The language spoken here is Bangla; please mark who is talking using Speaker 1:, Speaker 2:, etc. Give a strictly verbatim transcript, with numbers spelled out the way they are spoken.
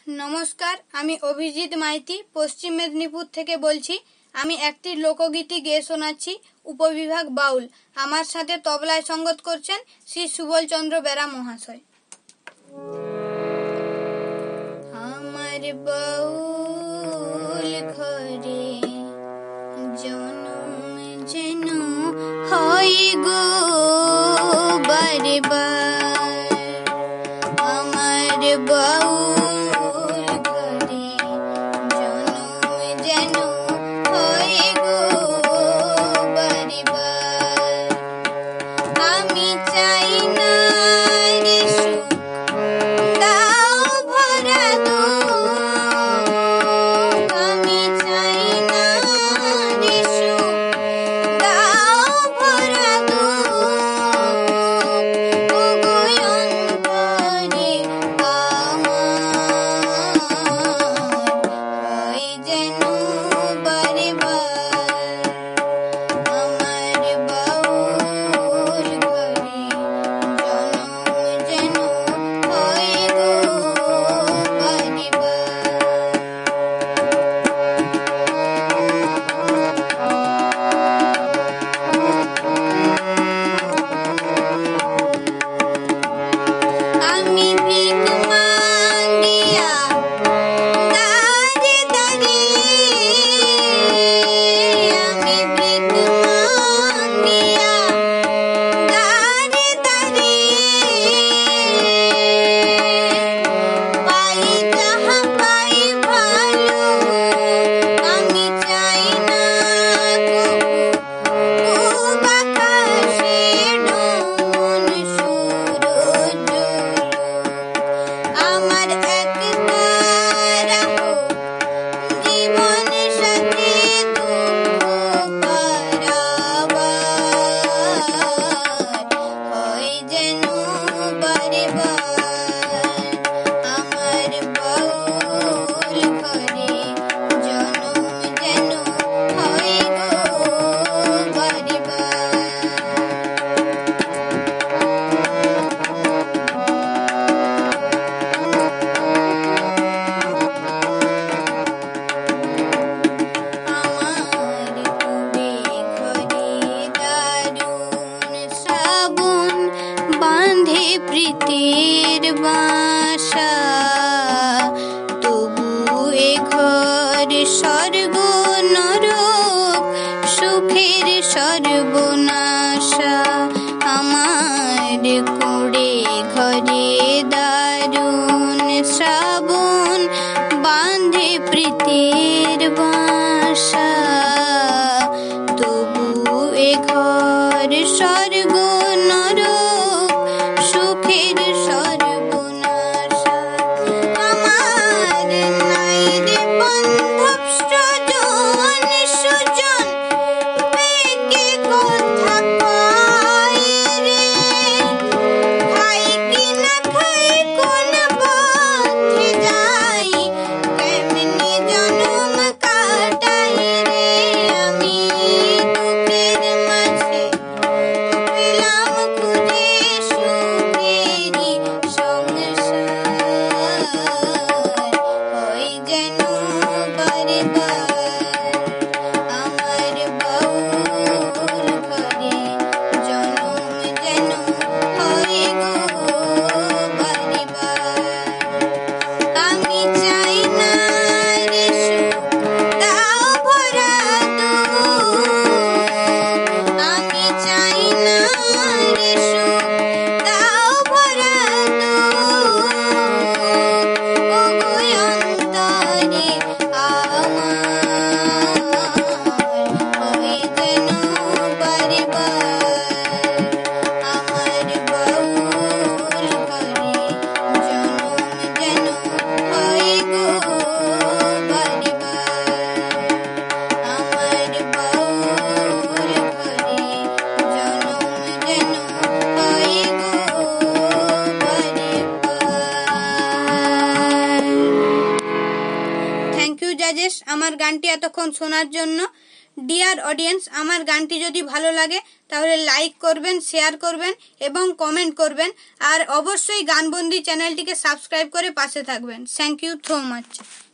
Speaker 1: নমস্কার, আমি অভিজিৎ মাইতি পশ্চিম মেদিনীপুর থেকে বলছি। আমি একটি লোকগীতি গেয়ে শোনাচ্ছি, উপবিভাগ বাউল। আমার সাথে তবলায় সঙ্গত করছেন শ্রী সুবল চন্দ্র বেরা মহাশয়। আমার বাউল ঘরে জনম যেন হয় গো বারে বার, আমার বাউল প্রীতির বাসা, তবু এ ঘর স্বর্গ নরক সুখের সর্বনাশা। আমার কুড়ে ঘরে দারুণ শ্রাবণ বাঁধে প্রীতির বাসা, তবু এ ঘর স্বর্গ নরক সুখের সর্বনাশা। আমার নাই রে বান্ধব স্বজন সুজন, পেকে কথা কয় রে, খাই কি না খাই কোন পথে যাই, কেমনি জনম কাটাই রে। আমি দুঃখের মাঝে পেলাম খুঁজে সুখেরই সংসার, হই যেন বারে বার আমার বাউল ঘরে জনম যেন হয় গো বারে বার। আমি চাই না রে সুখ দাও ভরা দুঃখ, আমি চাই না রে সুখ দাও ভরা দুঃখ, ওগো অন্তরে আমার হই যেন বারে বার আমার বাউল ঘরে জনম যেন হয় গো বারে বার, আমার বাউল ঘরে জনম যেন হয় গো বারে বার। থ্যাংক ইউ জাজেস আমার গানটি এতক্ষণ শোনার জন্য। ডিয়ার অডিয়েন্স, আমার গানটি যদি ভালো লাগে তাহলে লাইক করবেন, শেয়ার করবেন এবং কমেন্ট করবেন। আর অবশ্যই গানবন্দি চ্যানেলটিকে সাবস্ক্রাইব করে পাশে থাকবেন। Thank you so much.